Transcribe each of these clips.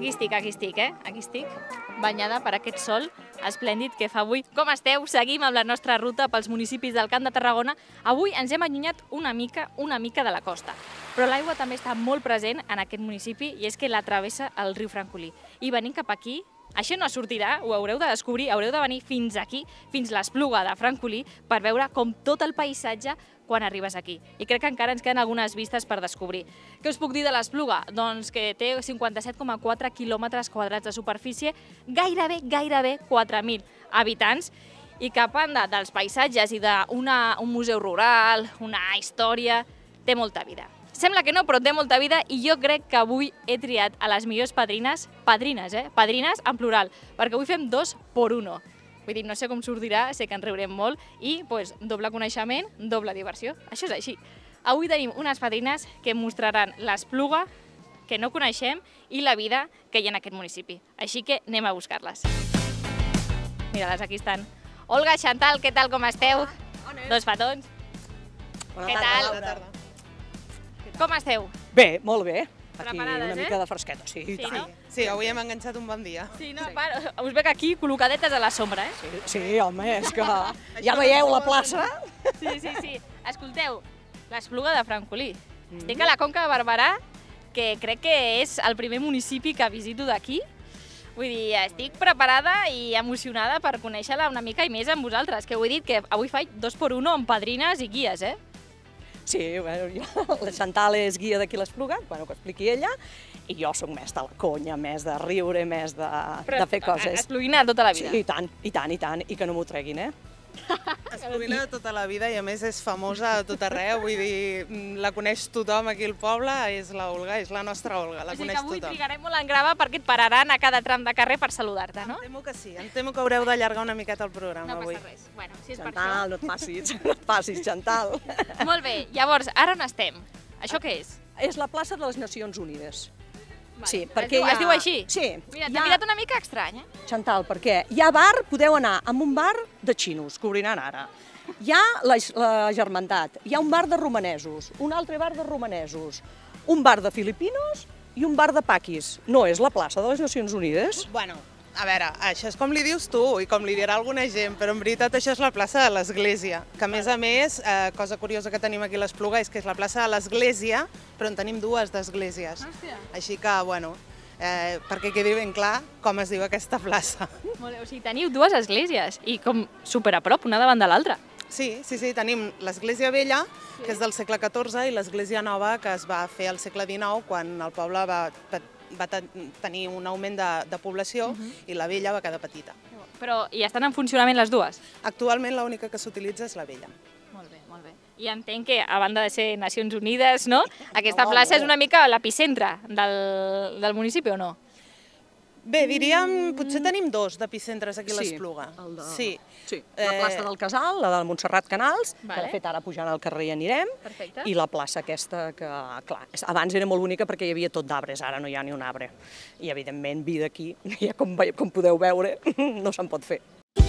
Aquí estic, Aquí estic, banyada per aquest sol esplèndid que fa avui. Com esteu? Seguim amb la nostra ruta pels municipis del Camp de Tarragona. Avui ens hem allunyat una mica de la costa, però l'aigua també està molt present en aquest municipi i és que la travessa el riu Francolí. I venint cap aquí, això no sortirà, ho haureu de descobrir, haureu de venir fins aquí, fins l'Espluga de Francolí, per veure com tot el paisatge quan arribes aquí. I crec que encara ens queden algunes vistes per descobrir. Què us puc dir de l'Espluga? Doncs que té 57,4 quilòmetres quadrats de superfície, gairebé 4.000 habitants, i que a banda dels paisatges i d'un museu rural, una història, té molta vida. Sembla que no, però té molta vida i jo crec que avui he triat a les millors padrines, padrines en plural, perquè avui fem 2 por 1. Vull dir, no sé com sortirà, sé que en riurem molt i doble coneixement, doble diversió. Això és així. Avui tenim unes padrines que mostraran l'Espluga, que no coneixem, i la vida que hi ha en aquest municipi. Així que anem a buscar-les. Mira-les, aquí estan. Olga, Chantal, què tal, com esteu? Dos petons. Què tal? Bona tarda. Com esteu? Bé, molt bé. Aquí Preparades, una mica de fresqueta, sí. Sí, no? Sí, avui hem enganxat un bon dia. Sí, no, us veig aquí col·locadetes a la sombra, eh? Sí, home, és que ja veieu la plaça. Sí. Escolteu, l'Espluga de Francolí. Estic a la Conca de Barberà, que crec que és el primer municipi que visito d'aquí. Vull dir, estic preparada i emocionada per conèixer-la una mica i més amb vosaltres, que ho he dit que avui faig 2 por 1 amb padrines i guies, eh? Sí, la Chantal és guia d'aquí l'Espluga, que ho expliqui ella, i jo sóc més de la conya, més de riure, més de fer coses. Espluguina tota la vida. Sí, i tant, i que no m'ho treguin, eh? Espluguina tota la vida i a més és famosa a tot arreu, vull dir, la coneix tothom aquí al poble, és la Olga, és la nostra Olga, la coneix tothom. O sigui que avui trigarem molt en gravar perquè et pararan a cada tram de carrer per saludar-te, no? Em temo que sí, em temo que haureu d'allargar una miqueta el programa avui. No passa res. Bueno, si és per Chantal, no et passis, Chantal. Molt bé, llavors, ara on estem? Això què és? És la plaça de les Nacions Unides. Sí, Es diu així? Sí. Mira, t'he mirat una mica estrany, eh? Chantal, perquè hi ha bar, podeu anar a un bar de xinos, que obriran ara. Hi ha la Germandat, hi ha un bar de romanesos, un altre bar de romanesos, un bar de filipinos i un bar de paquis. No és la plaça de les Nacions Unides? Bueno, a veure, això és com li dius tu i com li dirà alguna gent, però en veritat això és la plaça de l'Església, que a més, cosa curiosa que tenim aquí a l'Espluga és que és la plaça de l'Església, però en tenim dues d'esglésies. Així que, bueno, perquè quedi ben clar com es diu aquesta plaça. Molt bé, o sigui, teniu dues esglésies i com super a prop, una davant de l'altra. Sí, tenim l'església vella, que és del segle XIV, i l'església nova, que es va fer al segle XIX, quan el poble va tenir un augment de població i la vella va quedar petita. Però hi estan en funcionament les dues? Actualment l'única que s'utilitza és la vella. Molt bé. I entenc que, a banda de ser Nacions Unides, no? Aquesta plaça és una mica l'epicentre del municipi, o no? Bé, diríem, potser tenim dos d'epicentres aquí a l'Espluga. Sí. La plaça del Casal, la del Montserrat Canals, que de fet ara pujant al carrer hi anirem, i la plaça aquesta que, clar, abans era molt bonica perquè hi havia tot d'arbres, ara no hi ha ni un arbre. I evidentment, vida aquí, ja com podeu veure, no se'n pot fer.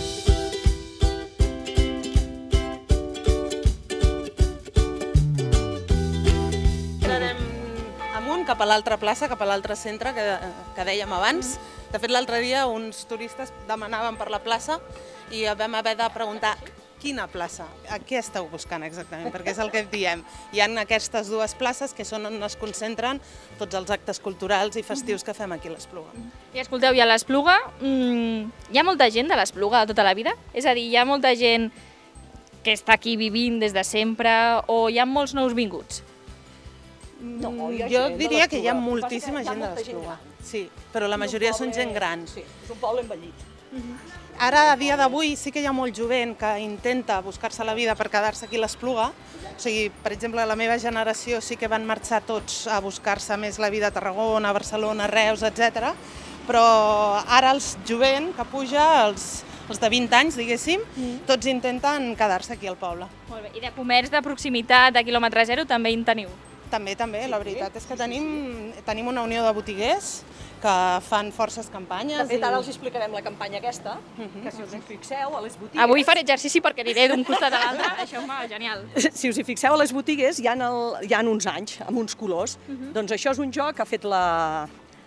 Cap a l'altra plaça, cap a l'altre centre que dèiem abans. De fet, l'altre dia uns turistes demanaven per la plaça i vam haver de preguntar quina plaça, a què esteu buscant exactament, perquè és el que diem. Hi ha aquestes dues places que són on es concentren tots els actes culturals i festius que fem aquí a l'Espluga. I escolteu, i a l'Espluga hi ha molta gent de l'Espluga de tota la vida? És a dir, hi ha molta gent que està aquí vivint des de sempre o hi ha molts nous vinguts? Jo diria que hi ha moltíssima gent de l'Espluga. Sí, però la majoria són gent gran. Sí, és un poble envellit. Ara, a dia d'avui, sí que hi ha molt jovent que intenta buscar-se la vida per quedar-se aquí a l'Espluga. O sigui, per exemple, la meva generació sí que van marxar tots a buscar-se més la vida a Tarragona, a Barcelona, a Reus, etc. Però ara el jovent que puja, els de 20 anys, diguéssim, tots intenten quedar-se aquí al poble. Molt bé. I de comerç de proximitat, de quilòmetre zero, també en teniu? També, la veritat és que tenim una unió de botiguers que fan forces campanyes. De fet, ara els explicarem la campanya aquesta, que si us hi fixeu a les botigues... Avui faré exercici perquè aniré d'un costat a l'altre, això va, genial. Si us hi fixeu a les botigues hi ha uns anys, amb uns colors. Doncs això és un joc que ha fet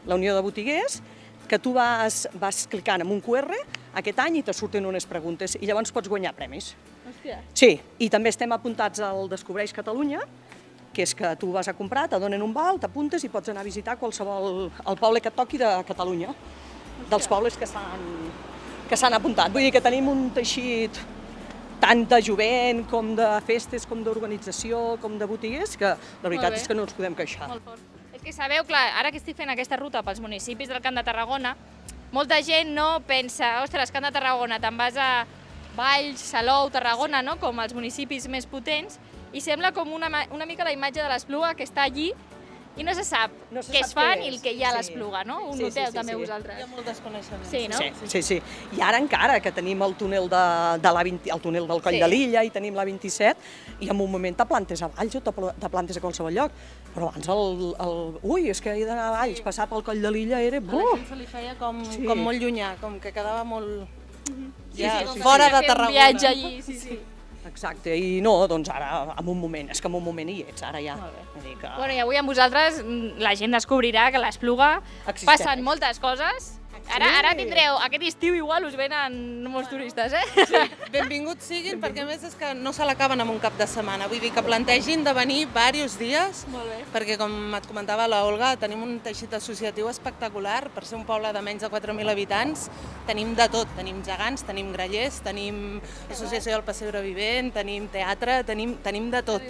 la Unió de Botiguers, que tu vas clicant en un QR aquest any i te surten unes preguntes i llavors pots guanyar premis. Hòstia. Sí, i també estem apuntats al Descobreix Catalunya, que és que tu vas a comprar, te donen un val, t'apuntes i pots anar a visitar qualsevol el poble que et toqui de Catalunya, dels pobles que s'han apuntat. Vull dir que tenim un teixit tant de jovent, com de festes, com d'organització, com de botiguers, que la veritat és que no ens podem queixar. Molt fort. És que sabeu, clar, ara que estic fent aquesta ruta pels municipis del Camp de Tarragona, molta gent no pensa, ostres, Camp de Tarragona, te'n vas a Valls, Salou, Tarragona, no? Com els municipis més potents, i sembla com una mica la imatge de l'Espluga, que està allí i no se sap què es fan i el que hi ha a l'Espluga, no? Ho noteu també vosaltres. Hi ha molt desconeixement. Sí, no? Sí. I ara encara que tenim el túnel el túnel del Coll de l'Illa i tenim la 27, i en un moment te plantes a Valls o te plantes a qualsevol lloc. Però abans ui, és que he d'anar a Valls, passar pel Coll de l'Illa era... A la gent se li feia com molt llunyà, com que quedava molt... fora de Tarragona. Un viatge allí, sí. Exacte, i no, doncs ara, en un moment, és que en un moment hi ets, ara ja. Bueno, i avui amb vosaltres la gent descobrirà que a l'Espluga passen moltes coses. Ara tindreu, aquest estiu igual us venen molts turistes, Sí, benvinguts siguin, perquè a més és que no se l'acaben en un cap de setmana. Vull dir que plantegin de venir diversos dies, perquè com et comentava la Olga, tenim un teixit associatiu espectacular. Per ser un poble de menys de 4.000 habitants, tenim de tot. Tenim gegants, tenim grallers, tenim associació del pessebre vivent, tenim teatre, tenim de tot.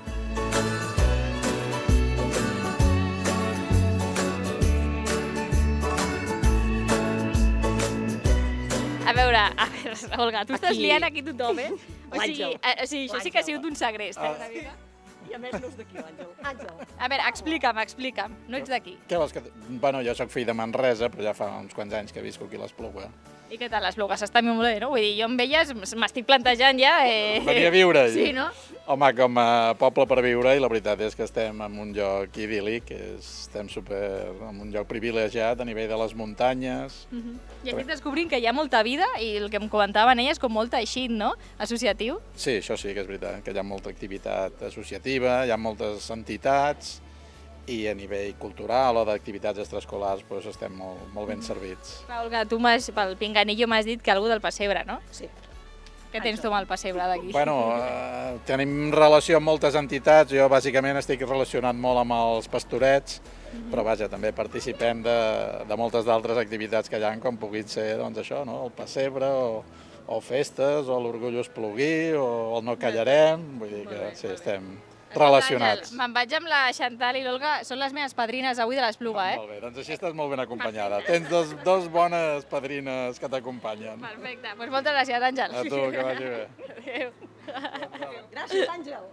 A veure, Olga, tu estàs liant aquí tothom, eh? O sigui, això sí que ha sigut un segrest, una mica. I a més no és d'aquí, l'Àngel. A veure, explica'm, no ets d'aquí. Què vols que... Bueno, jo sóc fill de Manresa, però ja fa uns quants anys que visco aquí a l'Espluga. I què tal l'Espluga? S'està molt bé, no? Vull dir, jo amb elles m'estic plantejant ja... Venir a viure allà. Sí, no? Home, com a poble per viure, i la veritat és que estem en un lloc idíl·lic, estem en un lloc privilegiat a nivell de les muntanyes. I estic descobrint que hi ha molta vida, i el que em comentaven elles, com molt teixit, no? Associatiu. Sí, això sí que és veritat, que hi ha molta activitat associativa, hi ha moltes entitats, i a nivell cultural o d'activitats extraescolars estem molt ben servits. Olga, tu pel pinganillo m'has dit que algú del pessebre, no? Sí. Què tens tu amb el pessebre d'aquí? Bueno, tenim relació amb moltes entitats, jo bàsicament estic relacionat molt amb els pastorets, però vaja, també participem de moltes d'altres activitats que hi ha, com puguin ser, doncs això, no? El pessebre, o festes, o l'Orgull Espluguí, o el No Callarem, vull dir que sí, estem relacionats. Me'n vaig amb la Chantal i l'Olga, són les meves padrines avui de l'Espluga, eh? Molt bé, doncs així estàs molt ben acompanyada. Tens dos bones padrines que t'acompanyen. Perfecte, doncs moltes gràcies, Àngel. A tu, que vagi bé. Adéu. Gràcies, Àngel.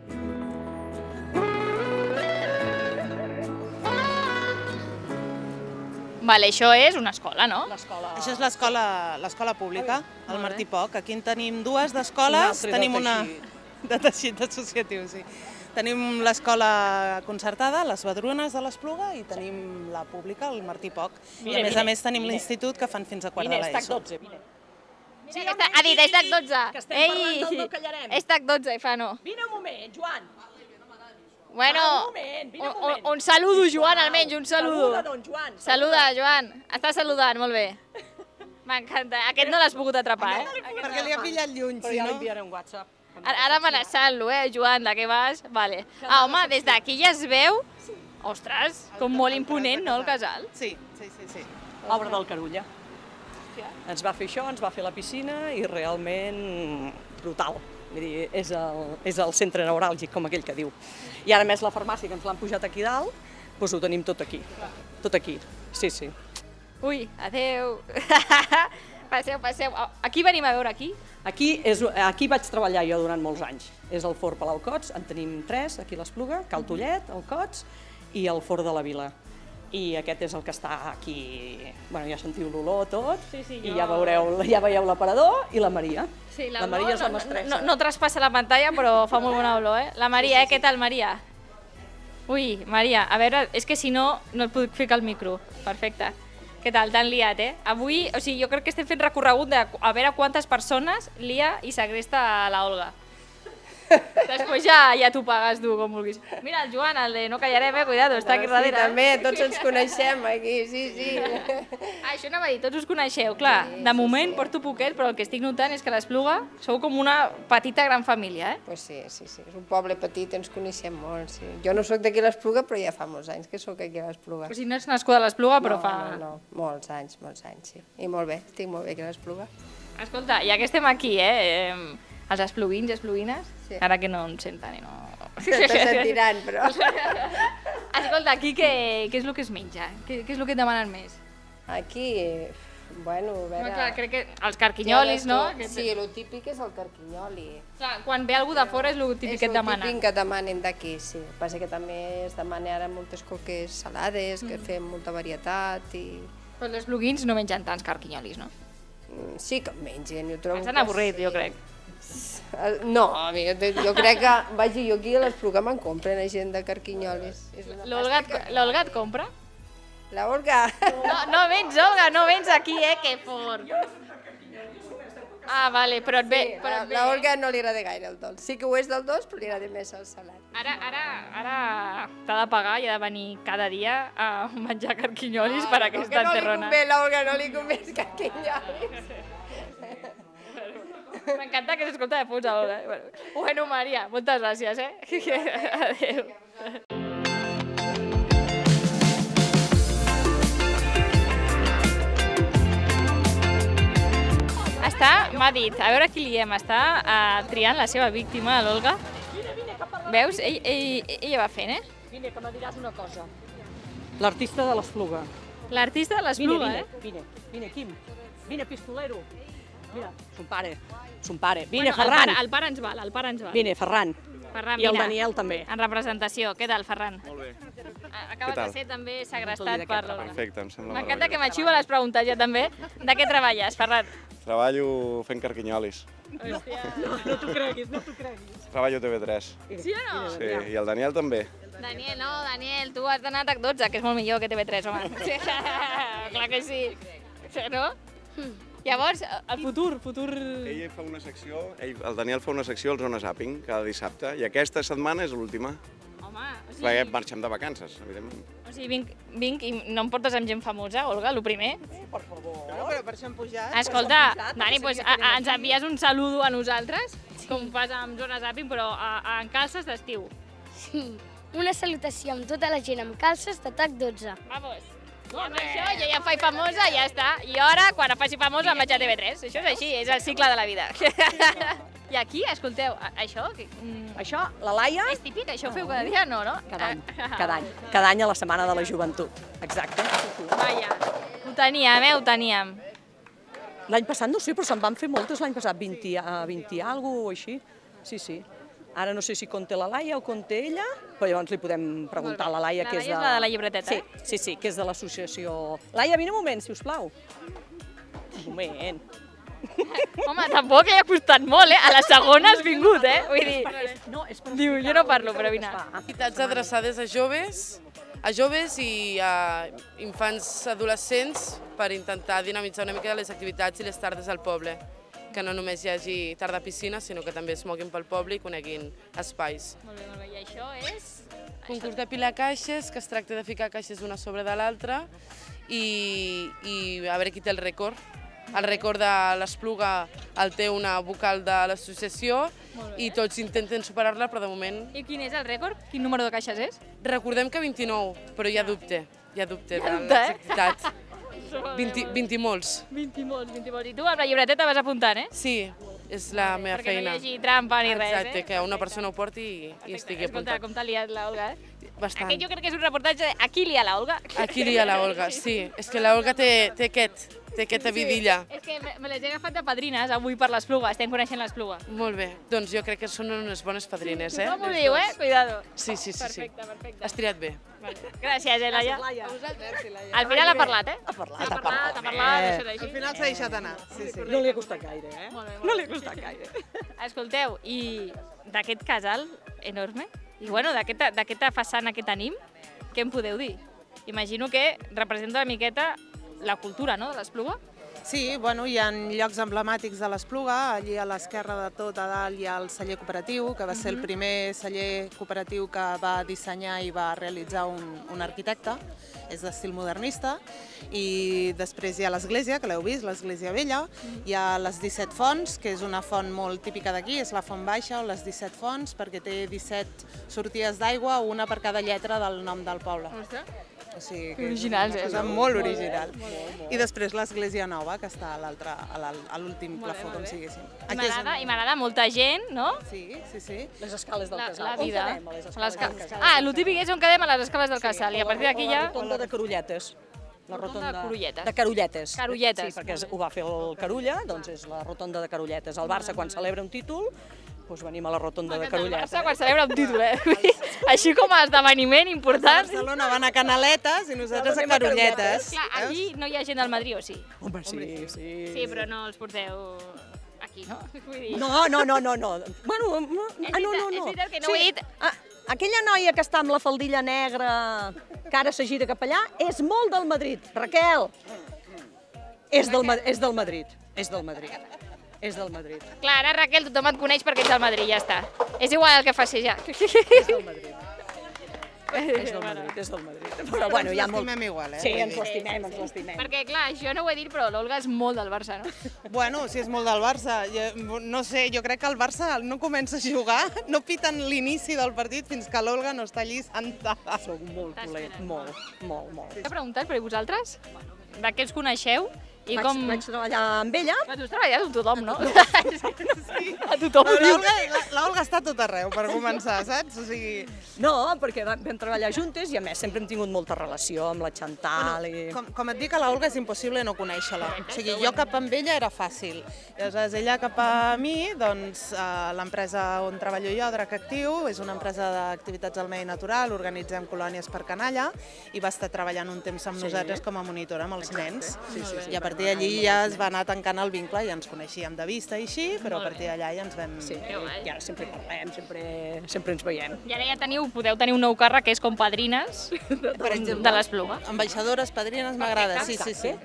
Vale, això és una escola, no? Això és l'escola pública, el Martí Poc. Aquí en tenim dues d'escoles, tenim una de teixit associatiu, sí. Tenim l'escola concertada, les Badrunes de l'Espluga, i tenim la pública, el Martí Poc. I a més tenim l'institut que fan fins a quart de l'ESO. Mira, ha dit, és TAC 12. Que estem parlant del No Callarem. És TAC 12, i fa no. Vine un moment, Joan. Bueno, vine un moment. un saludo, Joan, almenys, un saludo. Saluda, doncs, Joan. Saluda, Joan. Està saludant, molt bé. M'encanta. Aquest no l'has pogut atrapar, eh? Perquè li ha pillat lluny, Però si ja no... l'enviaré un WhatsApp. Ara amenaçant-lo, Joan, de què vas? Vale. Home, des d'aquí ja es veu, ostres, com molt imponent, no, el casal? Sí. Obra del Carulla. Ens va fer això, ens va fer la piscina i realment brutal. Vull dir, és el centre neuràlgic, com aquell que diu. I ara més la farmàcia, que ens l'han pujat aquí dalt, doncs ho tenim tot aquí. Tot aquí, sí. Ui, adeu. Passeu. Aquí venim a veure, aquí? Aquí vaig treballar jo durant molts anys. És el Forn Palau Cots, en tenim 3 aquí a l'Espluga, Cal Tollet, el Cots i el Forn de la Vila. I aquest és el que està aquí, bueno, ja sentiu l'olor tot, i ja veieu l'aparador i la Maria. Sí, la Maria és la mestressa. No traspassa la pantalla, però fa molt bona olor, eh? La Maria, què tal, Maria? Ui, Maria, a veure, és que si no, no et puc ficar el micro. Perfecte. Què tal? T'han liat, eh? Avui, o sigui, jo crec que estem fent recorregut de a veure quantes persones lia i segresta a la Olga. Després ja t'ho pagues tu, com vulguis. Mira, el Joan, el de No callarem, cuidado, està aquí darrere. Sí, també, tots ens coneixem aquí, sí. Això anava a dir, tots us coneixeu, clar. De moment porto poquet, però el que estic notant és que l'Espluga sou com una petita gran família, eh? Pues sí, és un poble petit, ens coneixem molt, sí. Jo no sóc d'aquí a l'Espluga, però ja fa molts anys que sóc aquí a l'Espluga. O sigui, no ets nascuda a l'Espluga, però fa... No, molts anys, sí. I molt bé, estic molt bé aquí a l'Espluga. Escolta, ja que estem aquí, els espluguins i espluguines, ara que no em senten i no... Te sentiran, però... Escolta, aquí què és el que es menja? Què és el que et demanen més? Aquí, bueno, a veure... Clar, crec que els carquinyolis, no? Sí, el típic és el carquinyoli. Clar, quan ve algú de fora és el típic que et demanen. És el típic que demanen d'aquí, sí. Passa que també es demana ara moltes coques salades, que fem molta varietat i... Però els espluguins no mengen tants carquinyolis, no? Sí que mengen, jo trobo... Ens han avorrit, jo crec. No, jo crec que, vaja, jo aquí a l'Espluga me'n compren gent de carquinyolis. L'Olga et compra? La Olga? No vens, Olga, no vens aquí, que fort. Ah, vale, però et ve... La Olga no li agrada gaire el dolç. Sí que ho és del dolç, però li agrada més el salat. Ara t'ha de pagar i ha de venir cada dia a menjar carquinyolis per aquesta enterrona. No li convé, l'Olga, no li convé els carquinyolis. M'encanta que s'escolta de fons, Olga. Bueno, Maria, moltes gràcies, Adéu. M'ha dit, a veure qui liem, està triant la seva víctima, l'Olga. Veus? Ella va fent, Vine, que me diràs una cosa. L'artista de l'Espluga. L'artista de l'Espluga, Vine, Quim. Vine, pistolero. Mira, son pare. Vine, Ferran. El pare ens val, Vine, Ferran. I el Daniel també. En representació. Què tal, Ferran? Molt bé. Acabes de ser també segrestat per l'Olga. Perfecte, em sembla M'encanta que m'axiva les preguntes ja també. De què treballes, Ferran? Treballo fent carquinyolis. Hòstia. No t'ho creguis. Treballo a TV3. Sí o no? Sí, i el Daniel també. Daniel, tu has d'anar a TAC12, que és molt millor que TV3, home. Clar que sí. No? Llavors, el futur... Ell fa una secció, el Daniel fa una secció al Zona Zapping cada dissabte, i aquesta setmana és l'última. Home, o sigui... Perquè marxem de vacances, evidentment. O sigui, vinc i no em portes amb gent famosa, Olga, el primer? Per favor. No, però per això hem pujat. Escolta, Dani, doncs ens envies un saludo a nosaltres, com fas amb Zona Zapping, però en calces d'estiu. Sí, una salutació amb tota la gent amb calces de TAC12. Vamos. I amb això jo ja em faig famosa i ja està. I ara, quan em faci famosa, em vaig a TV3. Això és així, és el cicle de la vida. I aquí, escolteu, això... Això, la Laia... És típic, això ho feu cada dia, no? Cada any a la Setmana de la Joventut. Exacte. Vaja, ho teníem. L'any passat no sé, però se'n van fer moltes l'any passat, 20 i alguna cosa o així. Sí. Ara no sé si conté la Laia o conté ella, però llavors li podem preguntar a la Laia, que és de... La Laia és la de la llibreteta, Sí, que és de l'associació... Laia, vine un moment, si us plau. Un moment. Home, tampoc li ha costat molt, A la segona has vingut, Vull dir... Diu, jo no parlo, però vine. Activitats adreçades a joves i a infants adolescents per intentar dinamitzar una mica les activitats i les tardes al poble. Que no només hi hagi tarda piscina, sinó que també es moguin pel poble i coneguin espais. Molt bé. I això és? Concurs de pilar caixes, que es tracta de ficar caixes una sobre de l'altra i a veure qui té el rècord. El rècord de l'Espluga el té una vocal de l'associació i tots intenten superar-la, però de moment... I quin és el rècord? Quin número de caixes és? Recordem que 29, però hi ha dubte de l'exactitat. 20 i molts. 20 i molts. I tu amb la llibreteta vas apuntant, Sí, és la meva feina. Perquè no hi hagi trampa ni res, Exacte, que una persona ho porti i estigui apuntat. Escolta, com t'ha liat l'Olga, Bastant. Aquest jo crec que és un reportatge de aquí lia l'Olga. Aquí lia l'Olga, sí. És que l'Olga té aquesta vidilla. És que me les he agafat de padrines avui per l'Espluga, estem coneixent l'Espluga. Molt bé, doncs jo crec que són unes bones padrines, Tothom ho diu, Cuidado. Sí. Perfecte. Has triat bé. Gràcies, Laia. Al final ha parlat, Ha parlat, això és així. Al final s'ha deixat anar. No li ha costat gaire, No li ha costat gaire. Escolteu, i d'aquest casal enorme, i bueno, d'aquesta façana que tenim, què em podeu dir? Imagino que representa una miqueta la cultura, no?, de l'Espluga? Sí, bueno, hi ha llocs emblemàtics de l'Espluga, allí a l'esquerra de tot, a dalt hi ha el celler cooperatiu, que va ser el primer celler cooperatiu que va dissenyar i va realitzar un arquitecte, és d'estil modernista, i després hi ha l'església, que l'heu vist, l'església vella, hi ha les 17 fonts, que és una font molt típica d'aquí, és la font baixa o les 17 fonts, perquè té 17 sortides d'aigua, una per cada lletra del nom del poble. O sigui, que originals, és una cosa molt original. I després l'església nova, que està a l'últim plafó, com diguéssim. I m'agrada molta gent, no? Sí. Les escales del casal. La vida. On quedem, a les escales del casal? Ah, el típic és on quedem a les escales del casal, i a partir d'aquí ja... La rotonda de Carolletes. La rotonda de Carolletes. De Carolletes. Carolletes. Sí, perquè ho va fer el Carulla, doncs és la rotonda de Carolletes. El Barça, quan celebra un títol, doncs venim a la rotonda de Carolletes. El Barça quan celebra un títol, Així com a esdeveniment important. A Barcelona van a Canaletes i nosaltres a Carolletes. Clar, allí no hi ha gent del Madrid, o sí? Home, sí. Sí, però no els porteu aquí, no? No. Bueno, no. És veritat que no ho he dit. Aquella noia que està amb la faldilla negra, que ara se gira cap allà, és molt del Madrid. Raquel! És del Madrid. És del Madrid. Clar, ara Raquel tothom et coneix perquè ets del Madrid, ja està. És igual el que faci ja. És del Madrid. És del Madrid. Però bueno, hi ha molt... Ens l'estimem igual, Sí, ens l'estimem. Perquè clar, jo no ho he dit, però l'Olga és molt del Barça, no? Bueno, si és molt del Barça. No sé, jo crec que el Barça no comença a jugar, no piten l'inici del partit fins que l'Olga no està allí sentada. Soc molt dolent, molt. T'he preguntat, però i vosaltres? De què us coneixeu? Vaig treballar amb ella. Tu has treballat amb tothom, no? Sí. A tothom ho diu. L'Olga està a tot arreu, per començar, saps? O sigui... No, perquè vam treballar juntes i a més sempre hem tingut molta relació amb la Chantal i... Com et dic, a l'Olga és impossible no conèixer-la. O sigui, jo cap amb ella era fàcil. Llavors, ella cap a mi, doncs, l'empresa on treballo jo, Drac Actiu, és una empresa d'activitats al medi natural, organitzem colònies per canalla, i va estar treballant un temps amb nosaltres com a monitora amb els nens. I a partir d'allí ja es va anar tancant el vincle, ja ens coneixíem de vista i així, però a partir d'allà ja ens vam... Sí, i ara sempre parlem, sempre ens veiem. I ara ja podeu tenir un nou càrrec que és com padrines de l'Espluga. Ambaixadores, padrines, m'agrada, sí.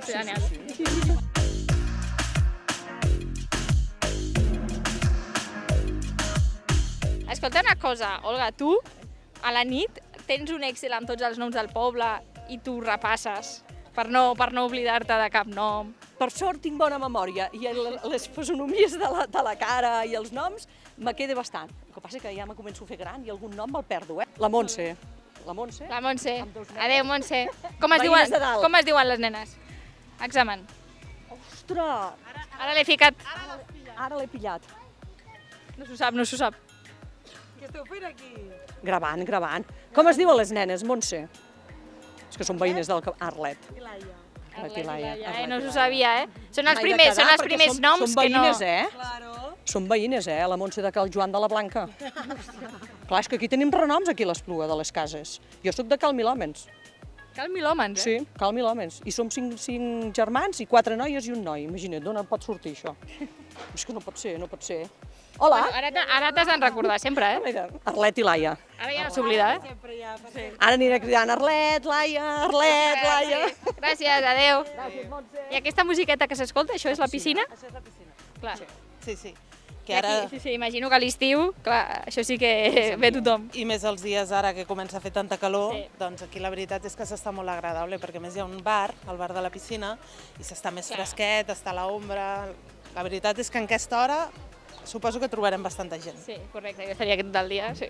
Escolta una cosa, Olga, tu a la nit tens un Excel amb tots els noms del poble i tu repasses per no oblidar-te de cap nom. Per sort tinc bona memòria i les fisonomies de la cara i els noms me queda bastant. El que passa que ja me començo a fer gran i algun nom me'l perdo, La Montse. La Montse. Adéu, Montse. Com es diuen les nenes? Examen. Ostres! Ara l'he ficat. Ara l'he pillat. No s'ho sap. Què esteu fent aquí? Gravant. Com es diuen les nenes, Montse? És que són veïnes del Arlet. Ilaia. No s'ho sabia, Són els primers noms que no... Són veïnes, la Montse de Cal Joan de la Blanca. Clar, és que aquí tenim renoms, aquí a l'Espluga de les cases. Jo sóc de Cal Milhòmens. Cal Milhòmens, Sí, Cal Milhòmens. I som 5 germans i 4 noies i un noi. Imagina't, d'on pot sortir això? És que no pot ser. Hola! Ara t'has de recordar sempre, Arlet i Laia. Ara ja no s'oblida, Ara aniré cridant Arlet, Laia... Gràcies, adéu. I aquesta musiqueta que s'escolta, això és la piscina? Això és la piscina. Clar. Sí. Sí, imagino que a l'estiu, clar, això sí que ve tothom. I més els dies ara que comença a fer tanta calor, doncs aquí la veritat és que s'està molt agradable, perquè a més hi ha un bar, el bar de la piscina, i s'està més fresquet, està a l'ombra... La veritat és que en aquesta hora suposo que trobarem bastanta gent. Sí, correcte, jo estaria aquí tot el dia, sí.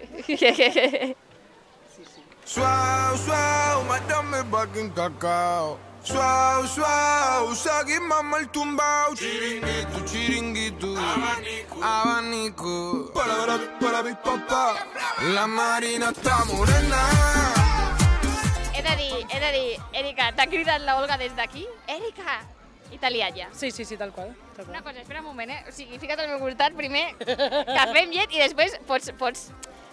Suau, mátame pa' que cacao. Suau, seguim amb el tumbao. Chiringuito, abanico. Para mi papá, la Marina está morena. He de dir, Èrica, t'ha cridat l'Olga des d'aquí? Èrica! I t'ha liat ja. Sí, tal qual. Una cosa, espera un moment, O sigui, fica't al meu costat primer, cafè amb llet i després pots...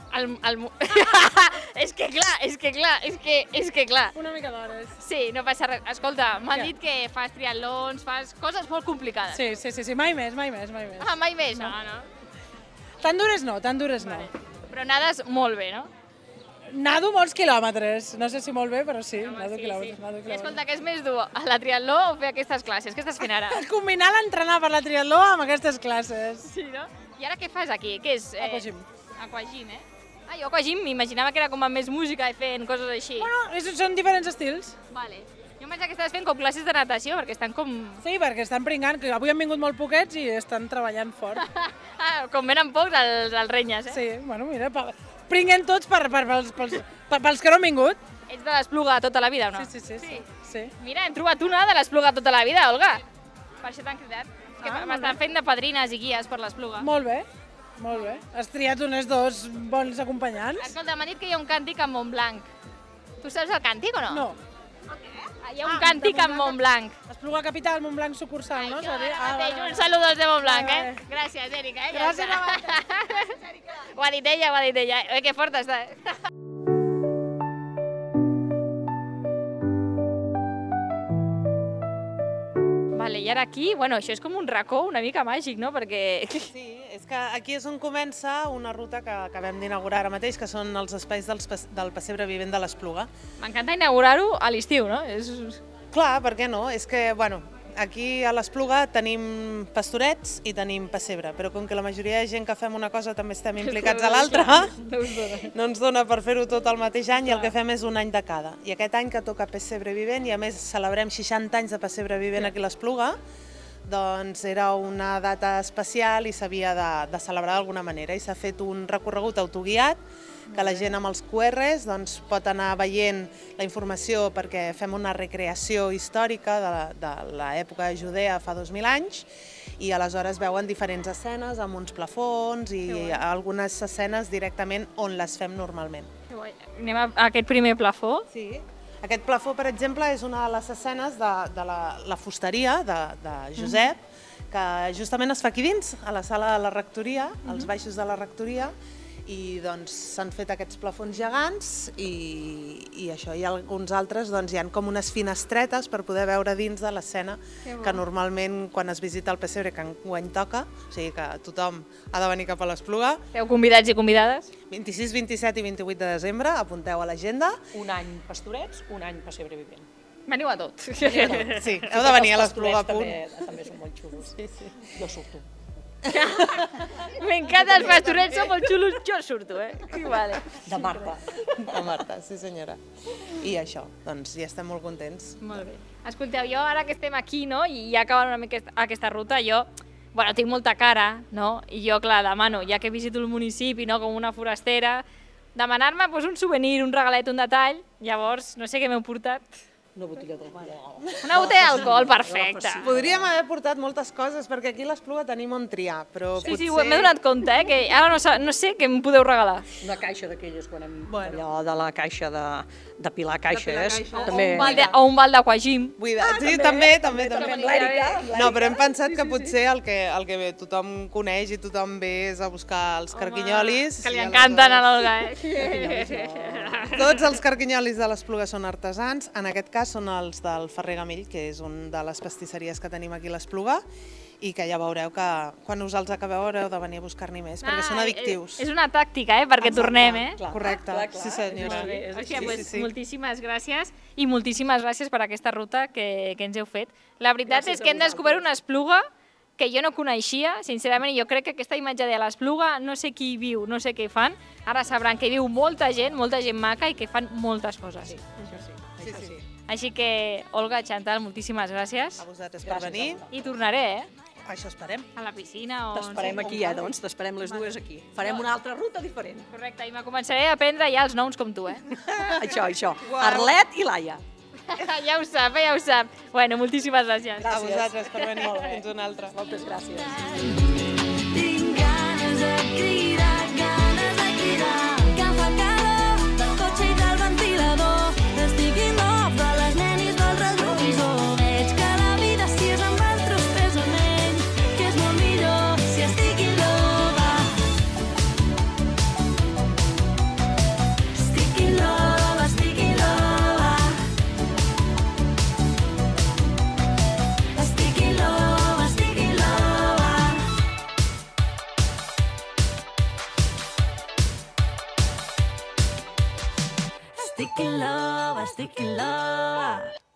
És que clar. Una mica d'hores. Sí, no passa res. Escolta, m'han dit que fas triatlons, fas coses molt complicades. Sí, mai més. Ah, mai més, no? Tan dures no. Però nades molt bé, no? Nado molts quilòmetres. No sé si molt bé, però sí, nado quilòmetres. I escolta, què és més dur, la triatló o fer aquestes classes? Què estàs fent ara? Combinar l'entrenar per la triatló amb aquestes classes. Sí, no? I ara què fas aquí? Què és? Aquagym. Aquagym, eh? Ah, jo aquagym m'imaginava que era com amb més música i fent coses així. Bueno, són diferents estils. Vale. Jo em pensava que estaves fent com classes de natació, perquè estan com... Sí, perquè estan pringant, que avui han vingut molt poquets i estan treballant fort. Com venen pocs, els renyes, eh? Sí, bueno, mira, pringuen tots pels que no han vingut. Ets de l'Espluga tota la vida o no? Sí. Mira, hem trobat una de l'Espluga tota la vida, Olga. Per això t'han cridat. És que m'estan fent de padrines i guies per l'Espluga. Molt bé, molt bé. Has triat uns dos bons acompanyants. Escolta, m'han dit que hi ha un càntic amb Montblanc. Tu saps el càntic o no? No. Hi ha un càntic amb Montblanc. Espluga Capital, Montblanc sucursal, no? Un saludo de Montblanc, eh? Gràcies, Èrica. Gràcies, Ho ha dit ella. Que forta està, eh? Vale, i ara aquí, bueno, això és com un racó una mica màgic, no? Perquè... Sí, és que aquí és on comença una ruta que acabem d'inaugurar ara mateix, que són els espais del pessebre vivent de l'Espluga. M'encanta inaugurar-ho a l'estiu, no? Clar, per què no? És que, bueno, aquí a l'Espluga tenim pastorets i tenim pessebre, però com que la majoria de gent que fem una cosa també estem implicats a l'altra, no ens dona per fer-ho tot el mateix any i el que fem és un any de cada. I aquest any que toca pessebre vivent, i a més celebrem 60 anys de pessebre vivent aquí a l'Espluga, doncs era una data especial i s'havia de celebrar d'alguna manera i s'ha fet un recorregut autoguiat que la gent amb els QRs pot anar veient la informació perquè fem una recreació històrica de l'època judea fa 2000 anys i aleshores veuen diferents escenes amb uns plafons i algunes escenes directament on les fem normalment. Anem a aquest primer plafó. Sí. Aquest plafó, per exemple, és una de les escenes de la fusteria de Josep, que justament es fa aquí dins, a la sala de la rectoria, als baixos de la rectoria, i doncs s'han fet aquests plafons gegants i això, i alguns altres hi ha com unes finestretes per poder veure dins de l'escena que normalment quan es visita el pessebre, que enguany toca, o sigui que tothom ha de venir cap a l'Espluga. Esteu convidats i convidades? 26, 27 i 28 de desembre, apunteu a l'agenda. Un any pastorets, un any pessebre vivent. Veniu a tot. Sí, heu de venir a l'Espluga a punt. També són molt xulos. Jo surto. M'encanta, els pastorets són molt xulos, jo surto, eh? Vale. De Marta. De Marta, sí senyora. I això, doncs ja estem molt contents. Molt bé. Escolteu, jo ara que estem aquí, no, i ja acabant una mica aquesta ruta, jo, bueno, tinc molta cara, no, i jo, clar, demano, ja que visito el municipi, no, com una forastera, demanar-me un souvenir, un regalet, un detall, llavors, no sé què m'heu portat. Una botella d'alcohol. Una botella d'alcohol, perfecte. Podríem haver portat moltes coses, perquè aquí a l'Espluga tenim on triar, però potser... Sí, m'he donat compte, que ara no sé què em podeu regalar. Una caixa d'aquelles, quan hem... Allò de la caixa de pilar caixes. O un bal d'aquagym. Sí, també. No, però hem pensat que potser el que tothom coneix i tothom ve és a buscar els carquinyolis. Que li encanten a l'Olga, eh? Tots els carquinyolis de l'Espluga són artesans, en aquest cas són els del Ferrer Gamell, que és una de les pastisseries que tenim aquí a l'Espluga, i que ja veureu que quan us els acabeu haureu de venir a buscar-n'hi més, perquè són addictius. És una tàctica, perquè tornem, eh? Correcte, sí senyora. Moltíssimes gràcies i moltíssimes gràcies per aquesta ruta que ens heu fet. La veritat és que hem descobert una Espluga que jo no coneixia, sincerament, i jo crec que aquesta imatge de l'Espluga, no sé qui hi viu, no sé què fan, ara sabran que hi viu molta gent maca i que fan moltes coses. Sí. Així que, Olga, Chantal, moltíssimes gràcies. A vosaltres per venir. I tornaré, eh? Això esperem. A la piscina o... T'esperem aquí, doncs, t'esperem les dues aquí. Farem una altra ruta diferent. Correcte, i me començaré a aprendre ja els noms com tu, eh? Això. Arlet i Laia. Ja ho sap. Bueno, moltíssimes gràcies. A vosaltres per venir. Fins una altra. Moltes gràcies. Tinc ganes de cridar, que fa calor del cotxe i del ventilador. Estic in love de les nenis del retrovisor. Veig que la vida si és amb altres pesa menys, que és molt millor si estic in love. Estic in love. estic in love.